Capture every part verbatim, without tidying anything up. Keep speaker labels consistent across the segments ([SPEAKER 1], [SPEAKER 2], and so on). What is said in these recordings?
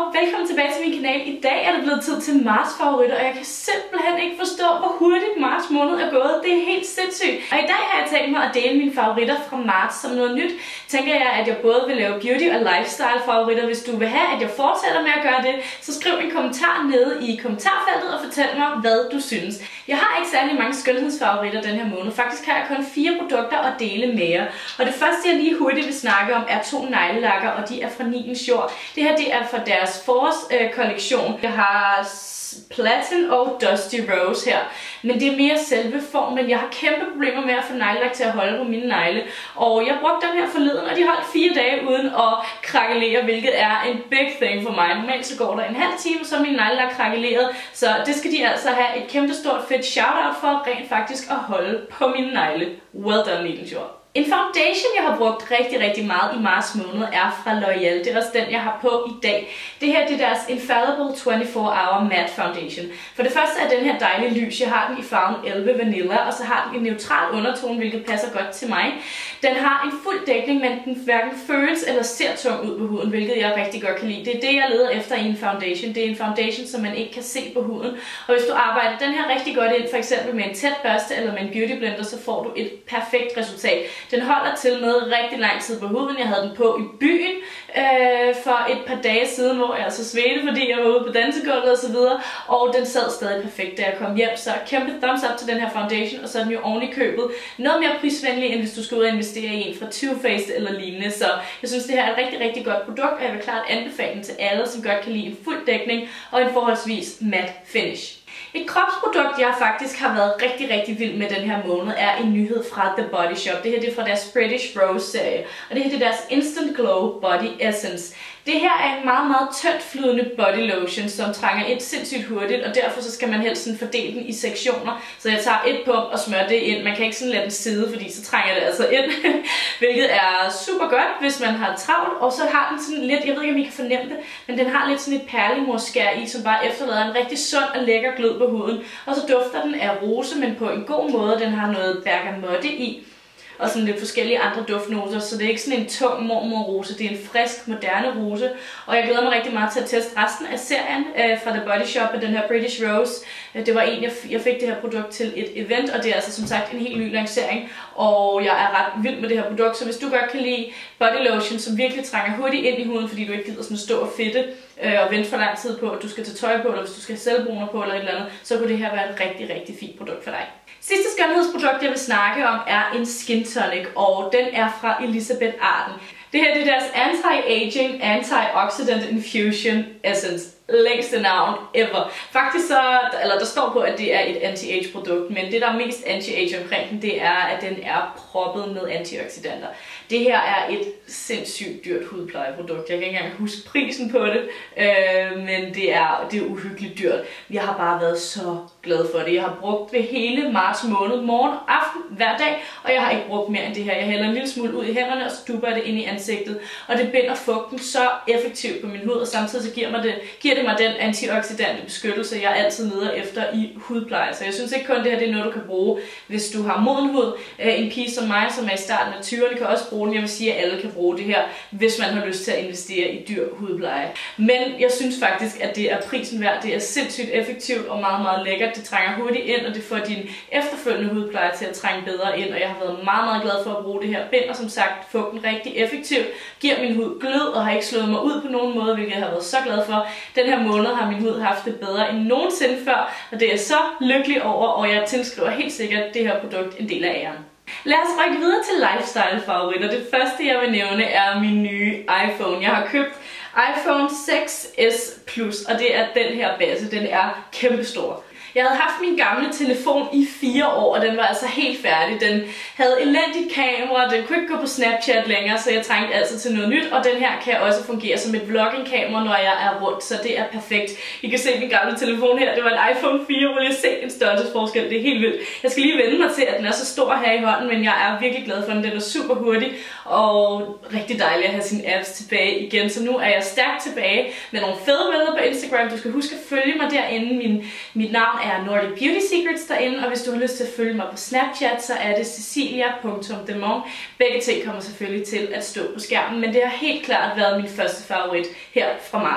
[SPEAKER 1] og velkommen tilbage til min kanal. I dag er det blevet tid til Marts favoritter, og jeg kan simpelthen ikke forstå, hvor hurtigt marts måned er gået. Det er helt sindssygt. Og i dag har jeg tænkt mig at dele mine favoritter fra marts som noget nyt. Tænker jeg, at jeg både vil lave beauty og lifestyle favoritter. Hvis du vil have, at jeg fortsætter med at gøre det, så skriv en kommentar nede i kommentarfeltet og fortæl mig, hvad du synes. Jeg har ikke særlig mange skønhedsfavoritter den her måned. Faktisk har jeg kun fire produkter at dele med jer. Og det første, jeg lige hurtigt vil snakke om, er to neglelakker, og de er fra Nilens Jord. Det her det er fra deres forårskollektion. Jeg har Platin og Dusty Rose her, men det er mere selve formen. Jeg har kæmpe problemer med at få neglelak til at holde på mine negle, og jeg brugte den her forleden, og de holdt fire dage uden at krakelere, hvilket er en big thing for mig. Normalt så går der en halv time, så er min neglelak krakeleret, så det skal de altså have et kæmpe stort fedt shout-out for, rent faktisk at holde på mine negle. Well done, Nilens Jord. En foundation, jeg har brugt rigtig, rigtig meget i marts måned, er fra L'Oreal. Det er også den, jeg har på i dag. Det her det er deres Infallible toogtyve hour Matte Foundation. For det første er den her dejlige lys. Jeg har den i farven elleve Vanilla, og så har den en neutral undertone, hvilket passer godt til mig. Den har en fuld dækning, men den hverken føles eller ser tung ud på huden, hvilket jeg rigtig godt kan lide. Det er det, jeg leder efter i en foundation. Det er en foundation, som man ikke kan se på huden. Og hvis du arbejder den her rigtig godt ind, for eksempel med en tæt børste eller med en beauty blender, så får du et perfekt resultat. Den holder til med rigtig lang tid på huden. Jeg havde den på i byen øh, for et par dage siden, hvor jeg altså svedte, fordi jeg var ude på dansegulvet og så videre. Og den sad stadig perfekt, da jeg kom hjem. Så kæmpe thumbs up til den her foundation, og så er den jo oven i købet noget mere prisvenlig, end hvis du skal ud og investere i en fra Too Faced eller lignende. Så jeg synes, det her er et rigtig, rigtig godt produkt, og jeg vil klart anbefale den til alle, som godt kan lide en fuld dækning og en forholdsvis matte finish. Et kropsprodukt, jeg faktisk har været rigtig, rigtig vild med den her måned, er en nyhed fra The Body Shop. Det her det er fra deres British Rose-serie, og det her det er deres Instant Glow Body Essence. Det her er en meget, meget tyndt flydende body lotion, som trænger ind sindssygt hurtigt, og derfor så skal man helst sådan fordele den i sektioner. Så jeg tager et pump og smører det ind. Man kan ikke sådan lade den sidde, fordi så trænger det altså ind, hvilket er super godt, hvis man har travlt. Og så har den sådan lidt, jeg ved ikke om I kan fornemme det, men den har lidt sådan et perlemorskær i, som bare efterlader en rigtig sund og lækker glød på huden. Og så dufter den af rose, men på en god måde. Den har noget bergamotte i, og sådan lidt forskellige andre duftnoter, så det er ikke sådan en tung mormorrose, det er en frisk, moderne rose. Og jeg glæder mig rigtig meget til at teste resten af serien øh, fra The Body Shop og den her British Rose. Det var en, jeg, jeg fik det her produkt til et event, og det er altså som sagt en helt ny lancering. Og jeg er ret vild med det her produkt, så hvis du godt kan lide body lotion, som virkelig trænger hurtigt ind i huden, fordi du ikke gider sådan stå og fedte øh, og vente for lang tid på, at du skal tage tøj på, eller hvis du skal have selvbruner på eller et eller andet, så kunne det her være et rigtig, rigtig fint produkt for dig. Sidste skønhedsprodukt, jeg vil snakke om, er en skin tonic, og den er fra Elisabeth Arden. Det her det er deres Anti-Aging Antioxidant Infusion Essence. Længste navn ever. Faktisk så, eller der står på, at det er et anti-age produkt, men det der er mest anti-age omkring den, det er, at den er proppet med antioxidanter. Det her er et sindssygt dyrt hudplejeprodukt. Jeg kan ikke engang huske prisen på det, øh, men det er, det er uhyggeligt dyrt. Jeg har bare været så glad for det. Jeg har brugt det hele marts måned, morgen og aften, hver dag, og jeg har ikke brugt mere end det her. Jeg hælder en lille smule ud i hænderne, og så duber jeg det ind i ansigtet, og det binder fugten så effektivt på min hud, og samtidig så giver, mig det, giver det mig den antioxidante beskyttelse, jeg altid leder efter i hudpleje. Så jeg synes ikke kun det her det er noget, du kan bruge, hvis du har moden hud. En pige som mig, som er i starten af tyverne, kan også bruge den. Jeg vil sige, at alle kan bruge det her, hvis man har lyst til at investere i dyr hudpleje. Men jeg synes faktisk, at det er prisen værd. Det er sindssygt effektivt og meget, meget lækkert. Det trænger hurtigt ind, og det får din efterfølgende hudpleje til at trænge bedre ind. Og jeg har været meget, meget glad for at bruge det her. Binder som sagt fugten rigtig effektivt, giver min hud glød og har ikke slået mig ud på nogen måde, hvilket jeg har været så glad for. Den her måned har min hud haft det bedre end nogensinde før, og det er jeg så lykkelig over, og jeg tilskriver helt sikkert det her produkt en del af æren. Lad os rykke videre til lifestyle favoritter. Det første jeg vil nævne er min nye iPhone. Jeg har købt iPhone seks S Plus, og det er den her base. Den er kæmpestor. Jeg havde haft min gamle telefon i fire år, og den var altså helt færdig. Den havde elendigt kamera, den kunne ikke gå på Snapchat længere, så jeg trængte altså til noget nyt. Og den her kan også fungere som et vlogging-kamera, når jeg er rundt, så det er perfekt. I kan se min gamle telefon her, det var en iPhone fire, hvor jeg se en størrelsesforskel, det er helt vildt. Jeg skal lige vende mig til, at den er så stor her i hånden, men jeg er virkelig glad for den. Den er super hurtig og rigtig dejlig at have sine apps tilbage igen. Så nu er jeg stærkt tilbage med nogle fede billeder på Instagram. Du skal huske at følge mig derinde. Min, mit navn er Nordic Beauty Secrets derinde, og hvis du har lyst til at følge mig på Snapchat, så er det cecilia punktum demon. Begge ting kommer selvfølgelig til at stå på skærmen, men det har helt klart været min første favorit her fra marts.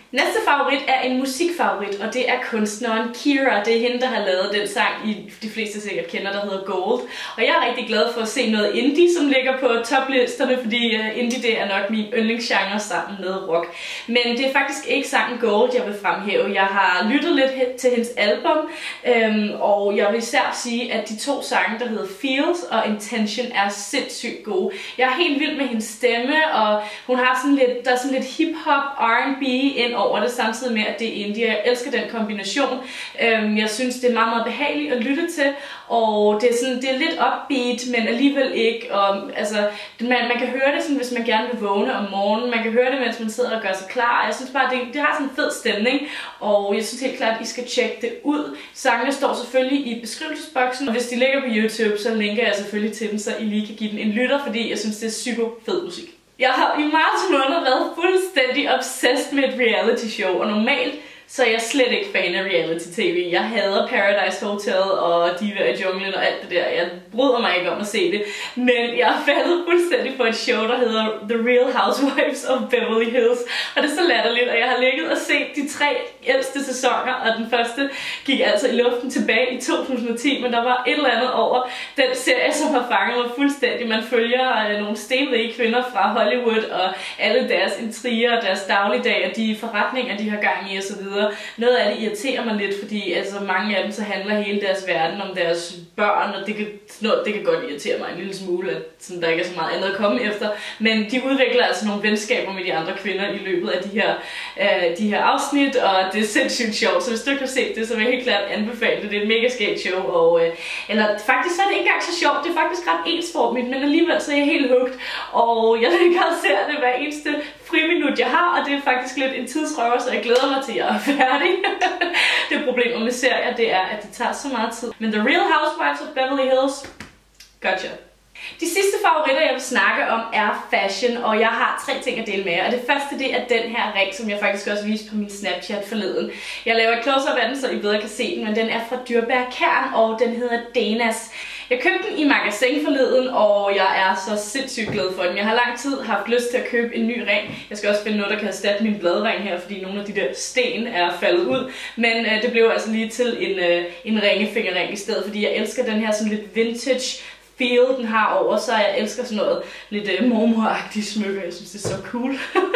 [SPEAKER 1] Næste favorit er en musikfavorit, og det er kunstneren Kira. Det er hende, der har lavet den sang, I de fleste sikkert kender, der hedder Gold. Og jeg er rigtig glad for at se noget indie, som ligger på toplisterne, fordi indie det er nok min yndlingsgenre sammen med rock. Men det er faktisk ikke sangen Gold, jeg vil fremhæve. Jeg har lyttet lidt til hendes album, øhm, og jeg vil især sige, at de to sange, der hedder Feels og Intention, er sindssygt gode. Jeg er helt vild med hendes stemme, og hun har sådan lidt, der er sådan lidt hip-hop, R and B ind over det, samtidig med, at det er indie. Jeg elsker den kombination. Øhm, jeg synes, det er meget, meget behageligt at lytte til, og det er, sådan, det er lidt upbeat, men alligevel ikke. Og, altså, man, man kan høre det, sådan, hvis man gerne vil vågne om morgenen. Man kan høre det, mens man sidder og gør sig klar. Jeg synes bare, det, det har sådan en fed stemning, og jeg synes helt klart, at I skal tjekke det ud. Sangene står selvfølgelig i beskrivelsesboksen, og hvis de ligger på YouTube, så linker jeg selvfølgelig til dem, så I lige kan give den en lytter, fordi jeg synes, det er super fed musik. Jeg har i marts måned været fuldstændig obsessed med et reality show, og normalt så er jeg slet ikke fan af reality-tv. Jeg hader Paradise Hotel og Diva i junglen og alt det der. Jeg bryder mig ikke om at se det. Men jeg har faldet fuldstændig på et show, der hedder The Real Housewives of Beverly Hills. Og det er så latterligt, og jeg har ligget og set de tre ældste sæsoner, og den første gik altså i luften tilbage i to tusind og ti, men der var et eller andet over den serie, som har fanget mig fuldstændig. Man følger øh, nogle stenrige kvinder fra Hollywood og alle deres intriger, deres dagligdag og de forretninger, de har gang i osv. Noget af det irriterer mig lidt, fordi altså, mange af dem så handler hele deres verden om deres børn, og det kan, noget, det kan godt irritere mig en lille smule, at sådan, der ikke er så meget andet at komme efter. Men de udvikler altså nogle venskaber med de andre kvinder i løbet af de her, øh, de her afsnit, og det er sindssygt sjovt. Så hvis du ikke har set det, så vil jeg helt klart anbefale det. Det er et mega skægt show, og, øh, eller faktisk så er det ikke engang så sjovt, det er faktisk ret ensformigt, men alligevel så er jeg helt hugt, og jeg ligger og ser det hver eneste friminut jeg har, og det er faktisk lidt en tidsrøver, så jeg glæder mig til, at jeg er færdig. Det problemet med serier, det er, at det tager så meget tid. Men The Real Housewives of Beverly Hills, gotcha. De sidste favoritter, jeg vil snakke om, er fashion, og jeg har tre ting at dele med jer. Og det første, det er den her ring, som jeg faktisk også viste på min Snapchat forleden. Jeg laver et close-up af den, så I bedre kan se den, men den er fra Dyrbær Kern, og den hedder Danas. Jeg købte den i magasin forleden, og jeg er så sindssygt glad for den. Jeg har lang tid haft lyst til at købe en ny ring. Jeg skal også finde noget, der kan erstatte min bladring her, fordi nogle af de der sten er faldet ud. Men øh, det blev altså lige til en, øh, en ringefingerring i stedet, fordi jeg elsker den her sådan lidt vintage feel, den har over sig. Jeg elsker sådan noget lidt øh, mormoragtigt smykke. Jeg synes, det er så cool.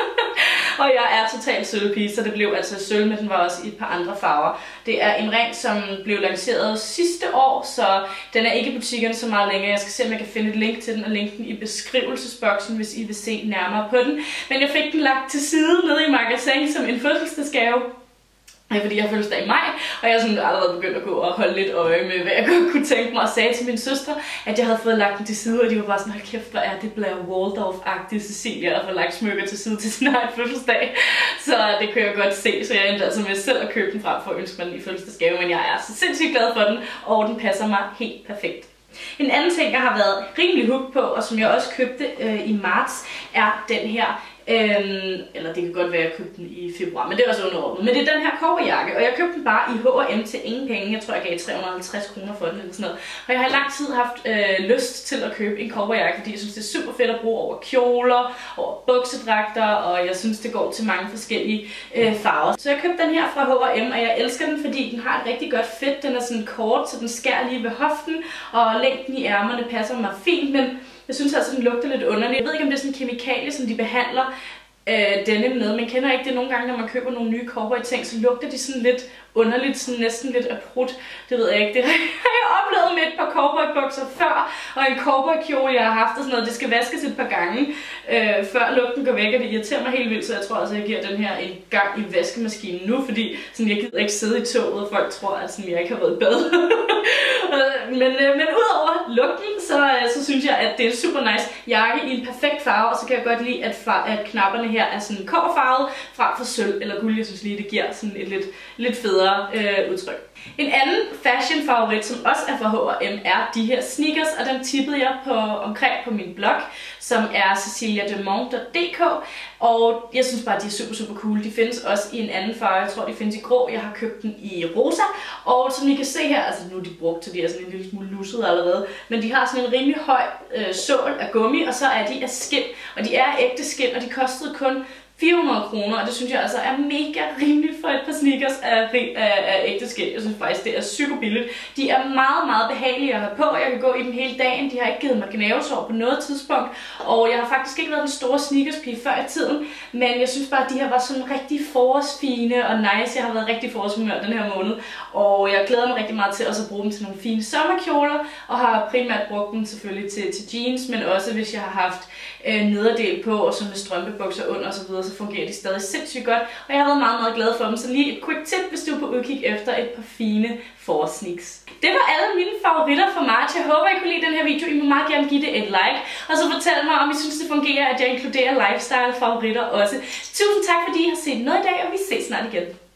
[SPEAKER 1] Og jeg er totalt sølvpige, så det blev altså sølv, men den var også i et par andre farver. Det er en ring, som blev lanceret sidste år, så den er ikke i butikkerne så meget længere. Jeg skal se, om jeg kan finde et link til den og linke den i beskrivelsesboksen, hvis I vil se nærmere på den. Men jeg fik den lagt til side nede i magasin som en fødselsdagsgave. Fordi jeg har fødselsdag i maj, og jeg er sådan allerede begyndt at gå og holde lidt øje med, hvad jeg godt kunne tænke mig, og sagde til min søstre, at jeg havde fået lagt den til side, og de var bare sådan, hold kæft, hvor er det Blair Waldorf-agtigt, Cecilia, at få lagt smykker til side til sin egen fødselsdag. Så det kunne jeg godt se, så jeg endte altså med selv at købe den frem for at ønske mig den i fødselsdagsgave, men jeg er så sindssygt glad for den, og den passer mig helt perfekt. En anden ting, jeg har været rimelig hooked på, og som jeg også købte øh, i marts, er den her. Øhm, eller det kan godt være, at jeg købte den i februar, men det er også underordnet. Men det er den her cowboyjakke, og jeg købte den bare i H og M til ingen penge. Jeg tror, jeg gav tre hundrede og halvtreds kroner for den eller sådan noget. Og jeg har i lang tid haft øh, lyst til at købe en cowboyjakke, fordi jeg synes, det er super fedt at bruge over kjoler, over buksedragter, og jeg synes, det går til mange forskellige øh, farver. Så jeg købte den her fra H og M, og jeg elsker den, fordi den har et rigtig godt fedt. Den er sådan kort, så den skærer lige ved hoften, og længden i ærmerne passer mig fint, men jeg synes altså, den lugter lidt underligt. Jeg ved ikke, om det er sådan en kemikalie, som de behandler øh, denne med. Man kender ikke det nogle gange, når man køber nogle nye cowboy-ting, så lugter de sådan lidt underligt, sådan næsten lidt aprut. Det ved jeg ikke. Det har jeg oplevet med et par cowboy-bukser før, og en cowboy-kjole, jeg har haft og sådan noget. Det skal vaskes et par gange, øh, før lugten går væk, og det irriterer mig helt vildt, så jeg tror altså, jeg giver den her en gang i vaskemaskinen nu, fordi sådan, jeg gider ikke sidde i toget, og folk tror, at sådan, jeg ikke har været i bad. men, øh, men udover lugten, så, så synes jeg, at det er en super nice jakke i en perfekt farve, og så kan jeg godt lide, at, far, at knapperne her er sådan kobberfarvet frem for sølv eller guld. Jeg synes lige, det giver sådan et lidt, lidt federe øh, udtryk. En anden fashion favorit, som også er fra H og M, er de her sneakers, og dem tippede jeg på, omkring på min blog, som er cecilia demont punktum d k, og jeg synes bare, at de er super, super cool. De findes også i en anden farve, jeg tror, de findes i grå. Jeg har købt den i rosa, og som I kan se her, altså nu er de brugt, så de er sådan en lille smule lussede allerede, men de har sådan en rimelig høj øh, sål af gummi, og så er de af skind, og de er ægte skind, og de kostede kun fire hundrede kroner, og det synes jeg altså er mega rimeligt for et par sneakers af, af, af ægte skind. Jeg synes faktisk, det er psyko billigt. De er meget, meget behagelige at have på. Jeg kan gå i dem hele dagen. De har ikke givet mig gnavesår på noget tidspunkt, og jeg har faktisk ikke været den store sneakerspige før i tiden, men jeg synes bare, at de her var sådan rigtig forårsfine og nice. Jeg har været rigtig forårshumør den her måned, og jeg glæder mig rigtig meget til også at bruge dem til nogle fine sommerkjoler, og har primært brugt dem selvfølgelig til, til jeans, men også hvis jeg har haft øh, nederdel på, og så med strømpebukser under og så videre, så fungerer de stadig sindssygt godt, og jeg har været meget, meget glad for dem. Så lige et quick tip, hvis du er på udkig efter et par fine forårssneaks. Det var alle mine favoritter for marts. Jeg håber, I kunne lide den her video. I må meget gerne give det et like, og så fortæl mig, om I synes, det fungerer, at jeg inkluderer lifestyle favoritter også. Tusind tak, fordi I har set noget i dag, og vi ses snart igen.